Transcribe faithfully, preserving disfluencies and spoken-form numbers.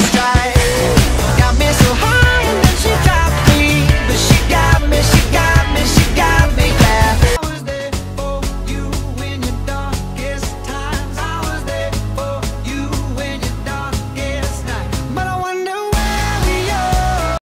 try. Got me so high and then she tried.